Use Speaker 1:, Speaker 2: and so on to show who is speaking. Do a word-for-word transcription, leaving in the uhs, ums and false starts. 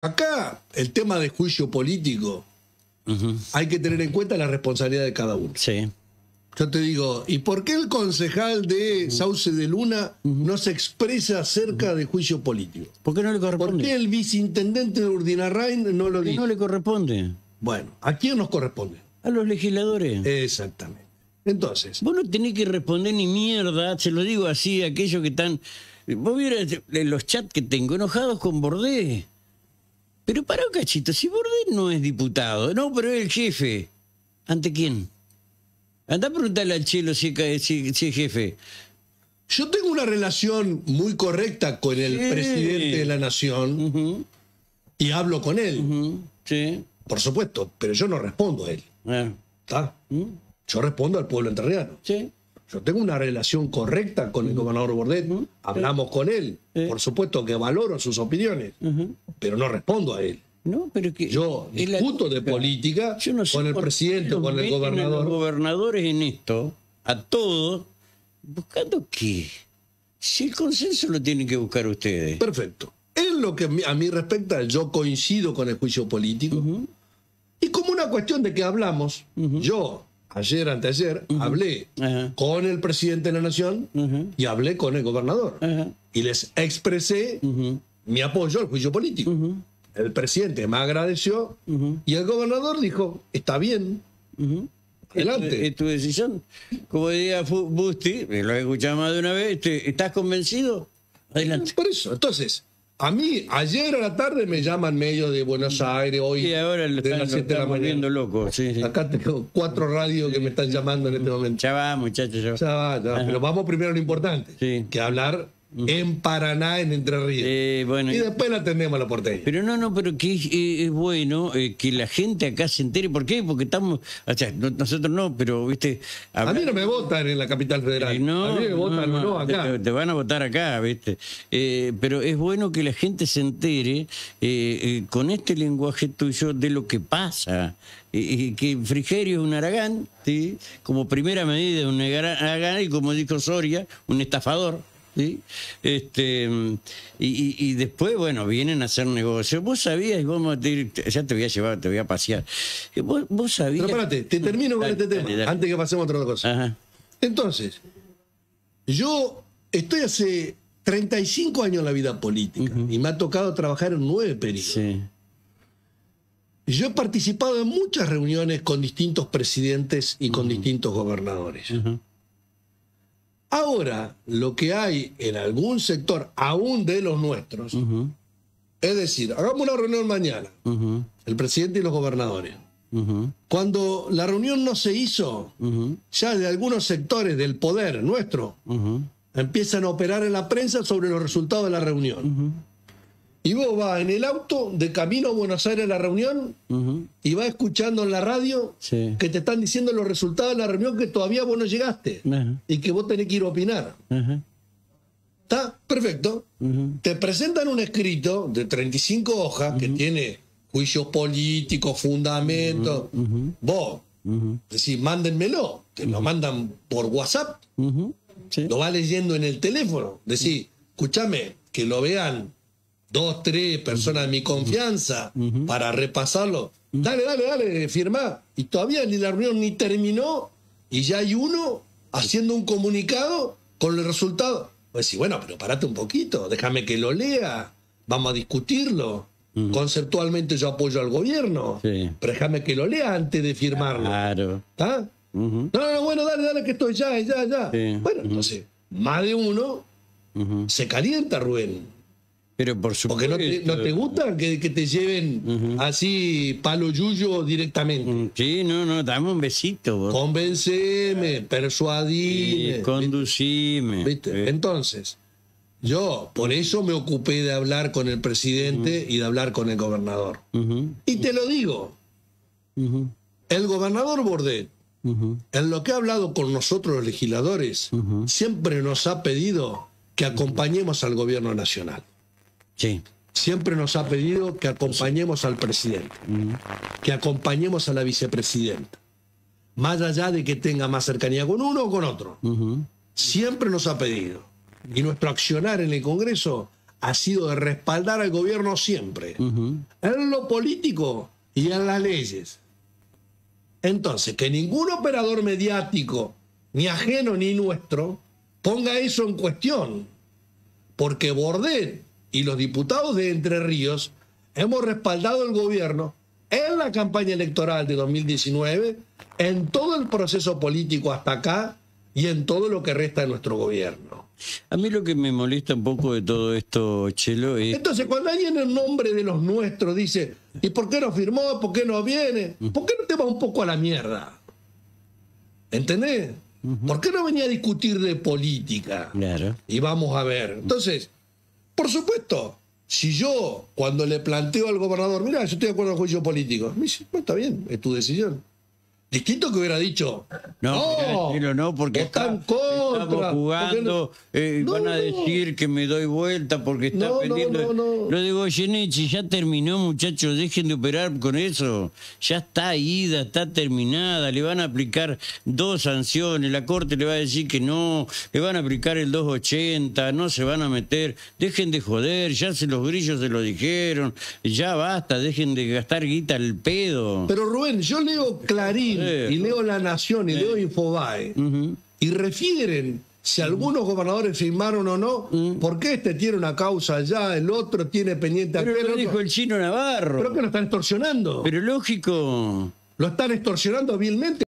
Speaker 1: Acá el tema de juicio político, uh-huh. hay que tener en cuenta la responsabilidad de cada uno.
Speaker 2: Sí.
Speaker 1: Yo te digo, ¿y por qué el concejal de Sauce de Luna uh-huh. no se expresa acerca uh-huh. de juicio político?
Speaker 2: ¿Por qué no le corresponde?
Speaker 1: ¿Por qué el viceintendente de Urdinarrain no lo dice?
Speaker 2: No le corresponde.
Speaker 1: Bueno, ¿a quién nos corresponde?
Speaker 2: A los legisladores.
Speaker 1: Exactamente. Entonces...
Speaker 2: Vos no tenés que responder ni mierda, se lo digo así, a aquellos que están... Vos vieras los chats que tengo enojados con Bordé. Pero para un cachito, si Bordé no es diputado, no, pero es el jefe. ¿Ante quién? Andá a preguntarle al Chelo si es, si, si es jefe.
Speaker 1: Yo tengo una relación muy correcta con el sí. presidente de la Nación uh-huh. y hablo con él.
Speaker 2: Uh-huh. Sí.
Speaker 1: Por supuesto, pero yo no respondo a él. ¿Está? Uh. Uh-huh. Yo respondo al pueblo entrerriano.
Speaker 2: Sí.
Speaker 1: Yo tengo una relación correcta con el uh-huh. gobernador Bordet. Uh-huh. Hablamos sí. con él. Sí. Por supuesto que valoro sus opiniones, uh-huh. pero no respondo a él.
Speaker 2: No, pero que
Speaker 1: yo discuto de política no con el presidente, con el gobernador.
Speaker 2: Los gobernadores en esto, a todos, ¿buscando qué? Si el consenso lo tienen que buscar ustedes.
Speaker 1: Perfecto. En lo que a mí respecta, yo coincido con el juicio político. Uh-huh. Y como una cuestión de que hablamos, uh-huh. yo, ayer, anteayer, uh-huh. hablé uh-huh. con el presidente de la Nación uh-huh. y hablé con el gobernador. Uh-huh. Y les expresé uh-huh. mi apoyo al juicio político. Uh-huh. El presidente me agradeció uh-huh. y el gobernador dijo, está bien, uh-huh. adelante.
Speaker 2: Es tu decisión. Como diría Busti, lo he escuchado más de una vez, ¿estás convencido? Adelante.
Speaker 1: Por eso, entonces, a mí, ayer a la tarde me llaman medios de Buenos Aires, hoy
Speaker 2: y ahora lo
Speaker 1: de
Speaker 2: están,
Speaker 1: las siete de la mañana.
Speaker 2: Loco. Sí, sí.
Speaker 1: Acá tengo cuatro radios sí. que me están llamando en este momento.
Speaker 2: Ya va, muchachos. Ya va,
Speaker 1: ya va, ya va. Pero vamos primero a lo importante, sí. que hablar en Paraná, en Entre Ríos.
Speaker 2: Eh, bueno,
Speaker 1: y después la atendemos a la porteña.
Speaker 2: Pero no, no, pero que es, es bueno eh, que la gente acá se entere. ¿Por qué? Porque estamos... O sea, no, nosotros no, pero, viste...
Speaker 1: Hablar... A mí no me votan en la capital federal.
Speaker 2: Eh, no,
Speaker 1: a mí me votan
Speaker 2: no, no,
Speaker 1: no acá.
Speaker 2: Te, te van a votar acá, viste. Eh, pero es bueno que la gente se entere eh, eh, con este lenguaje tuyo de lo que pasa. Eh, que Frigerio es un Aragán, ¿sí? Como primera medida un Aragán y como dijo Soria, un estafador. ¿Sí? Este, y, y, y después, bueno, vienen a hacer negocios. Vos sabías, y vamos a te, ya te voy a llevar, te voy a pasear. Vos, vos sabías...
Speaker 1: Pero espérate, te termino con dale, este tema, dale, dale. antes que pasemos a otra cosa. Ajá. Entonces, yo estoy hace treinta y cinco años en la vida política uh-huh. y me ha tocado trabajar en nueve periodos. Sí. Yo he participado en muchas reuniones con distintos presidentes y con uh-huh. distintos gobernadores. Uh-huh. Ahora, lo que hay en algún sector, aún de los nuestros, uh-huh. es decir, hagamos una reunión mañana, uh-huh. el presidente y los gobernadores. Uh-huh. Cuando la reunión no se hizo, uh-huh. ya de algunos sectores del poder nuestro, uh-huh. empiezan a operar en la prensa sobre los resultados de la reunión. Uh-huh. Y vos vas en el auto de camino a Buenos Aires a la reunión uh-huh. y vas escuchando en la radio sí. que te están diciendo los resultados de la reunión que todavía vos no llegaste uh-huh. y que vos tenés que ir a opinar. Uh-huh. ¿Está? Perfecto. Uh-huh. Te presentan un escrito de treinta y cinco hojas uh-huh. que tiene juicios políticos, fundamentos. Uh-huh. Uh-huh. Vos uh-huh. decís, mándenmelo. Te uh-huh. lo mandan por WhatsApp. Uh-huh. Sí. Lo vas leyendo en el teléfono. Decís, escúchame, que lo vean dos, tres personas de mi confianza uh-huh. para repasarlo. Uh-huh. Dale, dale, dale, firmá. Y todavía ni la reunión ni terminó y ya hay uno haciendo un comunicado con el resultado. Pues sí, bueno, pero parate un poquito, déjame que lo lea, vamos a discutirlo. Uh-huh. Conceptualmente yo apoyo al gobierno, sí. pero déjame que lo lea antes de firmarlo.
Speaker 2: Claro.
Speaker 1: ¿Está? Uh-huh. No, no, bueno, dale, dale, que estoy ya, ya, ya. Sí. Bueno, uh-huh. entonces, más de uno uh-huh. se calienta, Rubén.
Speaker 2: Pero por supuesto.
Speaker 1: Porque no te, no te gusta que, que te lleven uh-huh. así palo yuyo directamente.
Speaker 2: Sí, no, no, dame un besito. Vos.
Speaker 1: Convenceme, persuadime.
Speaker 2: Sí, conducime.
Speaker 1: ¿Viste? ¿Viste? Entonces, yo por eso me ocupé de hablar con el presidente uh-huh. y de hablar con el gobernador. Uh-huh. Y te lo digo, uh-huh. el gobernador Bordet, uh-huh. en lo que ha hablado con nosotros los legisladores, uh-huh. siempre nos ha pedido que acompañemos al gobierno nacional.
Speaker 2: Sí.
Speaker 1: Siempre nos ha pedido que acompañemos sí. al presidente, uh-huh. que acompañemos a la vicepresidenta, más allá de que tenga más cercanía con uno o con otro. Uh-huh. Siempre nos ha pedido. Y nuestro accionar en el Congreso ha sido de respaldar al gobierno siempre,
Speaker 2: Ujú.
Speaker 1: en lo político y en las leyes. Entonces, que ningún operador mediático, ni ajeno ni nuestro, ponga eso en cuestión, porque Bordet y los diputados de Entre Ríos hemos respaldado el gobierno en la campaña electoral de dos mil diecinueve, en todo el proceso político hasta acá y en todo lo que resta de nuestro gobierno.
Speaker 2: A mí lo que me molesta un poco de todo esto, Chelo, es...
Speaker 1: Entonces, cuando alguien en nombre de los nuestros dice, ¿y por qué no firmó? ¿Por qué no viene? ¿Por qué no te va un poco a la mierda? ¿Entendés? ¿Por qué no venía a discutir de política?
Speaker 2: Claro.
Speaker 1: Y vamos a ver. Entonces, por supuesto, si yo, cuando le planteo al gobernador, mira, yo estoy de acuerdo con el juicio político, me dice, no, está bien, es tu decisión. Distinto que hubiera dicho,
Speaker 2: No,
Speaker 1: no,
Speaker 2: mirá, Chelo, no, porque
Speaker 1: está en
Speaker 2: está-
Speaker 1: contra,
Speaker 2: estamos jugando,
Speaker 1: porque
Speaker 2: eh,
Speaker 1: no-
Speaker 2: van a
Speaker 1: no,
Speaker 2: decir que me doy vuelta porque está
Speaker 1: No, no,
Speaker 2: pendiendo...
Speaker 1: no, no.
Speaker 2: Lo de Goyeneche ya terminó, muchachos, dejen de operar con eso. Ya está ida, está terminada, le van a aplicar dos sanciones, la Corte le va a decir que no, le van a aplicar el doscientos ochenta, no se van a meter, dejen de joder, ya se los grillos se lo dijeron, ya basta, dejen de gastar guita al pedo.
Speaker 1: Pero Rubén, yo leo Clarín
Speaker 2: Sí.
Speaker 1: y leo La Nación y leo Infobae
Speaker 2: Ujú.
Speaker 1: y refieren si algunos gobernadores firmaron o no, por qué este tiene una causa allá, el otro tiene pendiente
Speaker 2: Pero
Speaker 1: aquel
Speaker 2: lo
Speaker 1: otro.
Speaker 2: dijo el Chino Navarro.
Speaker 1: Creo que lo están extorsionando.
Speaker 2: Pero lógico.
Speaker 1: Lo están extorsionando vilmente.